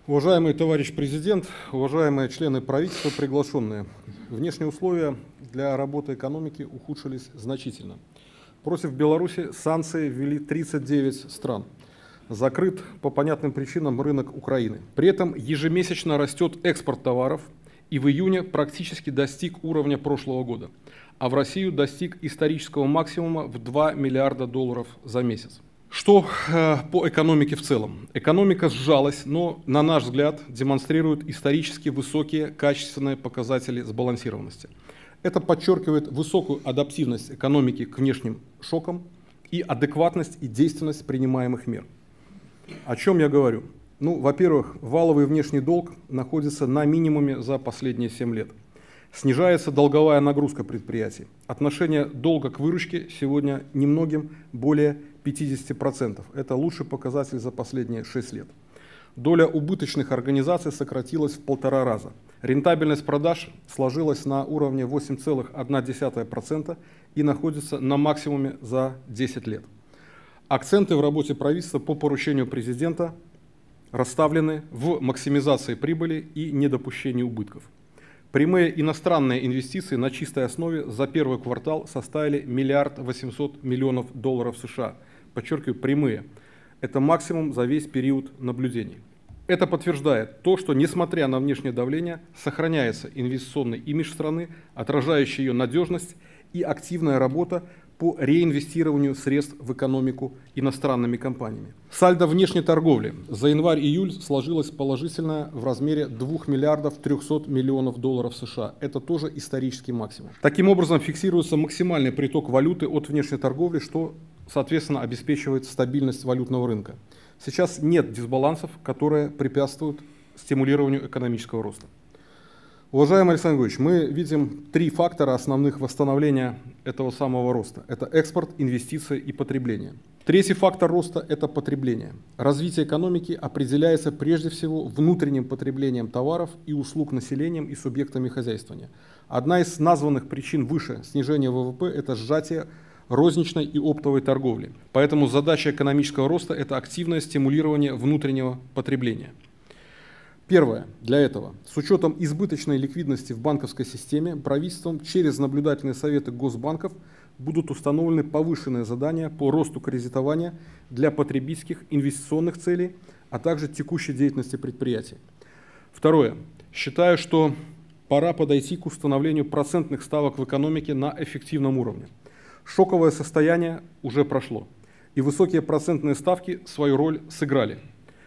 Уважаемый товарищ президент, уважаемые члены правительства, приглашенные. Внешние условия для работы экономики ухудшились значительно. Против Беларуси санкции ввели 39 стран. Закрыт по понятным причинам рынок Украины. При этом ежемесячно растет экспорт товаров и в июне практически достиг уровня прошлого года, а в Россию достиг исторического максимума в 2 миллиарда долларов за месяц. Что по экономике в целом? Экономика сжалась, но, на наш взгляд, демонстрирует исторически высокие качественные показатели сбалансированности. Это подчеркивает высокую адаптивность экономики к внешним шокам и адекватность и действенность принимаемых мер. О чем я говорю? Во-первых, валовый внешний долг находится на минимуме за последние 7 лет. Снижается долговая нагрузка предприятий. Отношение долга к выручке сегодня немногим более 50%. Это лучший показатель за последние 6 лет. Доля убыточных организаций сократилась в 1,5 раза. Рентабельность продаж сложилась на уровне 8,1% и находится на максимуме за 10 лет. Акценты в работе правительства по поручению президента расставлены в максимизации прибыли и недопущении убытков. Прямые иностранные инвестиции на чистой основе за первый квартал составили 1 800 000 000 долларов США. Подчеркиваю, прямые. Это максимум за весь период наблюдений. Это подтверждает то, что, несмотря на внешнее давление, сохраняется инвестиционный имидж страны, отражающий ее надежность и активная работа по реинвестированию средств в экономику иностранными компаниями. Сальдо внешней торговли за январь-июль сложилось положительное в размере 2 миллиардов 300 миллионов долларов США. Это тоже исторический максимум. Таким образом, фиксируется максимальный приток валюты от внешней торговли, что, соответственно, обеспечивает стабильность валютного рынка. Сейчас нет дисбалансов, которые препятствуют стимулированию экономического роста. Уважаемый Александр Григорьевич, мы видим 3 фактора основных восстановления этого самого роста. Это экспорт, инвестиции и потребление. Третий фактор роста – это потребление. Развитие экономики определяется прежде всего внутренним потреблением товаров и услуг населением и субъектами хозяйствования. Одна из названных причин выше снижения ВВП – это сжатие розничной и оптовой торговли. Поэтому задача экономического роста – это активное стимулирование внутреннего потребления. Первое. Для этого, с учетом избыточной ликвидности в банковской системе, правительством через наблюдательные советы госбанков будут установлены повышенные задания по росту кредитования для потребительских инвестиционных целей, а также текущей деятельности предприятий. Второе. Считаю, что пора подойти к установлению процентных ставок в экономике на эффективном уровне. Шоковое состояние уже прошло, и высокие процентные ставки свою роль сыграли.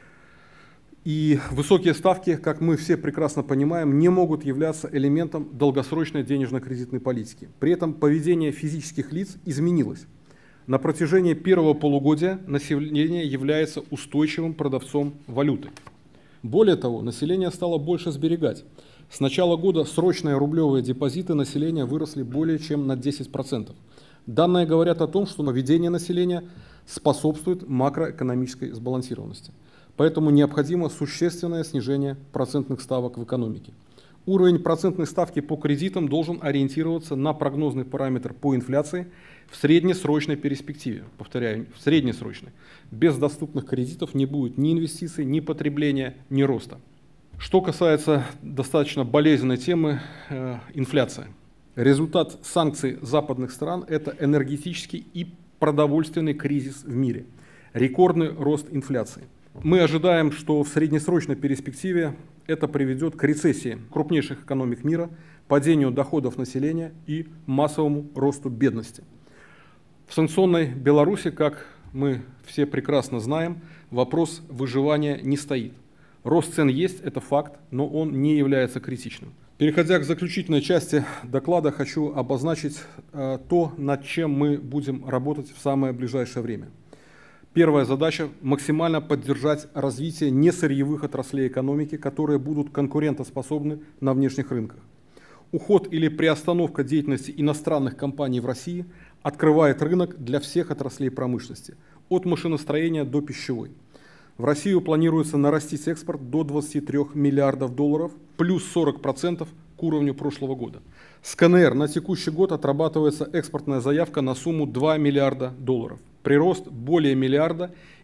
И высокие ставки, как мы все прекрасно понимаем, не могут являться элементом долгосрочной денежно-кредитной политики. При этом поведение физических лиц изменилось. На протяжении первого полугодия население является устойчивым продавцом валюты. Более того, население стало больше сберегать. С начала года срочные рублевые депозиты населения выросли более чем на 10%. Данные говорят о том, что поведение населения способствует макроэкономической сбалансированности. Поэтому необходимо существенное снижение процентных ставок в экономике. Уровень процентной ставки по кредитам должен ориентироваться на прогнозный параметр по инфляции в среднесрочной перспективе. Повторяю, в среднесрочной. Без доступных кредитов не будет ни инвестиций, ни потребления, ни роста. Что касается достаточно болезненной темы инфляция. Результат санкций западных стран – это энергетический и продовольственный кризис в мире. Рекордный рост инфляции. Мы ожидаем, что в среднесрочной перспективе это приведет к рецессии крупнейших экономик мира, падению доходов населения и массовому росту бедности. В санкционной Беларуси, как мы все прекрасно знаем, вопрос выживания не стоит. Рост цен есть, это факт, но он не является критичным. Переходя к заключительной части доклада, хочу обозначить то, над чем мы будем работать в самое ближайшее время. Первая задача – максимально поддержать развитие несырьевых отраслей экономики, которые будут конкурентоспособны на внешних рынках. Уход или приостановка деятельности иностранных компаний в России открывает рынок для всех отраслей промышленности, от машиностроения до пищевой. В Россию планируется нарастить экспорт до 23 миллиардов долларов, плюс 40% к уровню прошлого года. С КНР на текущий год отрабатывается экспортная заявка на сумму 2 миллиарда долларов. Прирост более миллиарда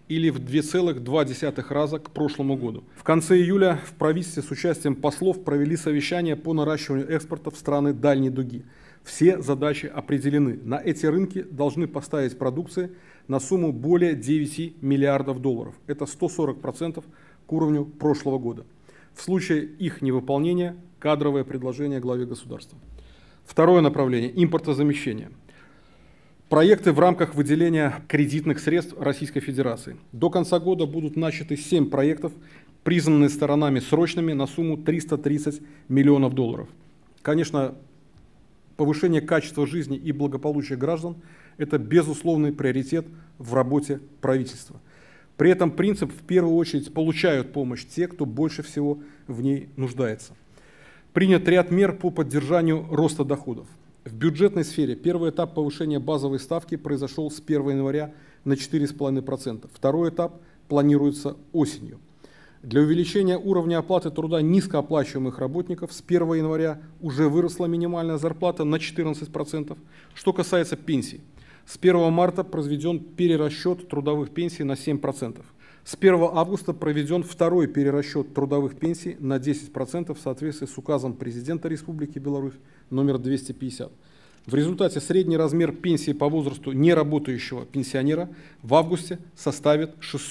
или в 2,2 раза к прошлому году. В конце июля в правительстве с участием послов провели совещание по наращиванию экспорта в страны дальней дуги. Все задачи определены. На эти рынки должны поставить продукции на сумму более 9 миллиардов долларов. Это 140% к уровню прошлого года. В случае их невыполнения – кадровое предложение главе государства. Второе направление – импортозамещение. Проекты в рамках выделения кредитных средств Российской Федерации. До конца года будут начаты 7 проектов, признанные сторонами срочными на сумму 330 миллионов долларов. Конечно, повышение качества жизни и благополучия граждан – это безусловный приоритет в работе правительства. При этом принцип в первую очередь получают помощь те, кто больше всего в ней нуждается. Принят ряд мер по поддержанию роста доходов. В бюджетной сфере первый этап повышения базовой ставки произошел с 1 января на 4,5%. Второй этап планируется осенью. Для увеличения уровня оплаты труда низкооплачиваемых работников с 1 января уже выросла минимальная зарплата на 14%. Что касается пенсий, с 1 марта произведен перерасчет трудовых пенсий на 7%. С 1 августа проведен второй перерасчет трудовых пенсий на 10% в соответствии с указом президента Республики Беларусь номер 250. В результате средний размер пенсии по возрасту неработающего пенсионера в августе составит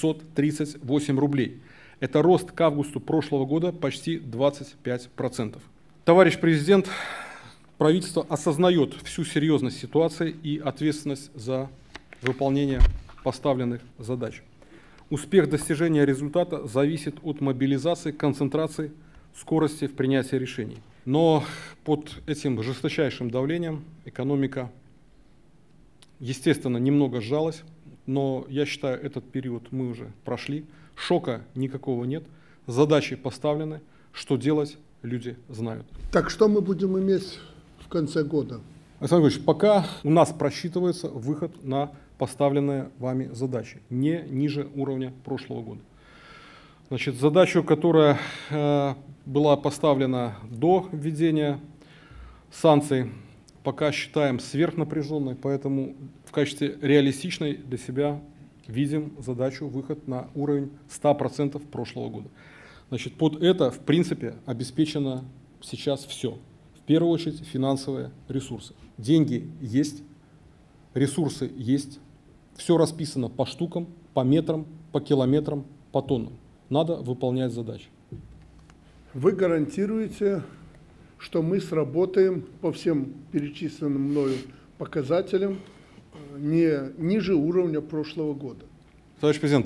638 рублей. Это рост к августу прошлого года почти 25%. Товарищ президент, правительство осознает всю серьезность ситуации и ответственность за выполнение поставленных задач. Успех достижения результата зависит от мобилизации, концентрации, скорости в принятии решений. Но под этим жесточайшим давлением экономика, естественно, немного сжалась, но я считаю, этот период мы уже прошли. Шока никакого нет, задачи поставлены, что делать люди знают. Так что мы будем иметь в конце года? Александр Григорьевич, пока у нас просчитывается выход на поставленные вами задачи, не ниже уровня прошлого года. Значит, задачу, которая была поставлена до введения санкций, пока считаем сверхнапряженной, поэтому в качестве реалистичной для себя видим задачу выход на уровень 100% прошлого года. Значит, под это, в принципе, обеспечено сейчас все. В первую очередь финансовые ресурсы. Деньги есть, ресурсы есть, все расписано по штукам, по метрам, по километрам, по тоннам. Надо выполнять задачи. Вы гарантируете, что мы сработаем по всем перечисленным мною показателям не ниже уровня прошлого года? Товарищ президент,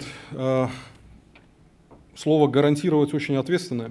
слово «гарантировать» очень ответственное.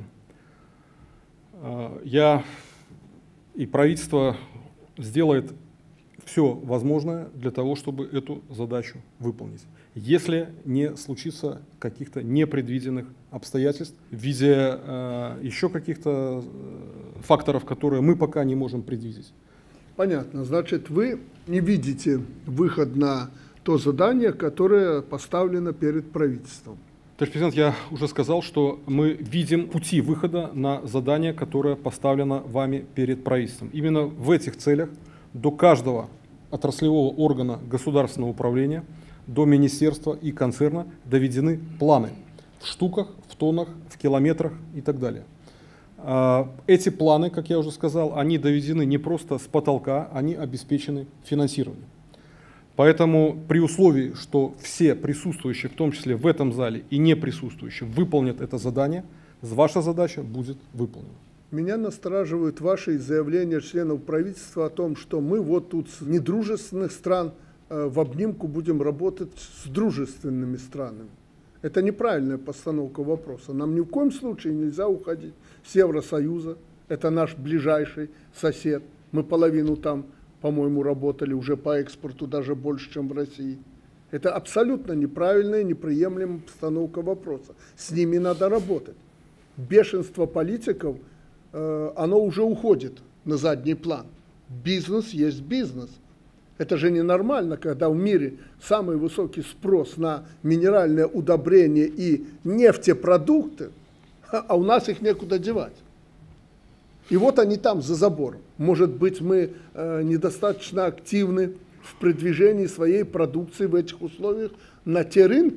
Я и правительство сделает все возможное для того, чтобы эту задачу выполнить. Если не случится каких-то непредвиденных обстоятельств в виде еще каких-то факторов, которые мы пока не можем предвидеть. Понятно. Значит, вы не видите выход на то задание, которое поставлено перед правительством. Товарищ президент, я уже сказал, что мы видим пути выхода на задание, которое поставлено вами перед правительством. Именно в этих целях до каждого отраслевого органа государственного управления, до министерства и концерна доведены планы в штуках, в тоннах, в километрах и так далее. Эти планы, как я уже сказал, они доведены не просто с потолка, они обеспечены финансированием. Поэтому при условии, что все присутствующие, в том числе в этом зале и не присутствующие, выполнят это задание, ваша задача будет выполнена. Меня настораживают ваши заявления членов правительства о том, что мы вот тут с недружественных стран в обнимку будем работать с дружественными странами. Это неправильная постановка вопроса. Нам ни в коем случае нельзя уходить с Евросоюза. Это наш ближайший сосед. Мы половину там, по-моему, работали уже по экспорту, даже больше, чем в России. Это абсолютно неправильная, неприемлемая постановка вопроса. С ними надо работать. Бешенство политиков, оно уже уходит на задний план. Бизнес есть бизнес. Это же ненормально, когда в мире самый высокий спрос на минеральные удобрения и нефтепродукты, а у нас их некуда девать. И вот они там, за забором. Может быть, мы недостаточно активны в продвижении своей продукции в этих условиях на те рынки,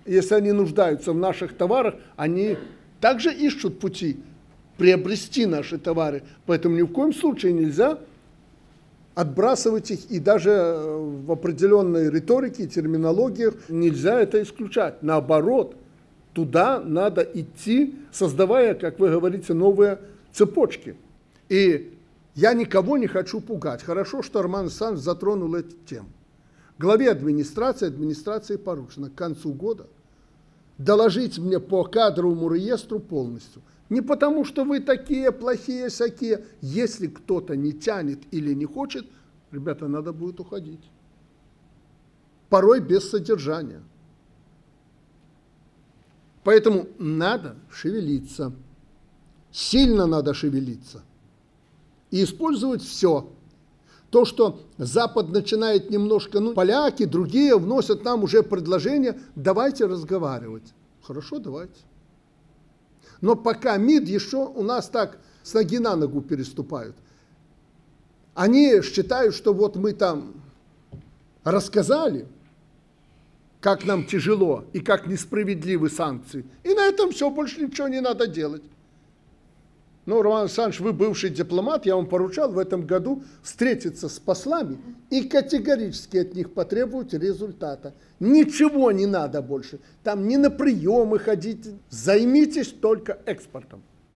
если они нуждаются в наших товарах, они также ищут пути приобрести наши товары. Поэтому ни в коем случае нельзя отбрасывать их, и даже в определенной риторике, терминологиях нельзя это исключать. Наоборот, туда надо идти, создавая, как вы говорите, новые цепочки. И я никого не хочу пугать. Хорошо, что Роман Александрович затронул эту тему. Главе администрации поручено к концу года доложить мне по кадровому реестру полностью. Не потому, что вы такие плохие, сякие. Если кто-то не тянет или не хочет, ребята, надо будет уходить. Порой без содержания. Поэтому надо шевелиться. Сильно надо шевелиться. И использовать все. То, что Запад начинает немножко, поляки, другие вносят нам уже предложения, давайте разговаривать. Хорошо, давайте. Но пока МИД еще у нас так с ноги на ногу переступают. Они считают, что вот мы там рассказали, как нам тяжело и как несправедливы санкции. И на этом все, больше ничего не надо делать. Ну, Роман Александрович, вы бывший дипломат, я вам поручал в этом году встретиться с послами и категорически от них потребовать результата. Ничего не надо больше. Там не на приемы ходить. Займитесь только экспортом.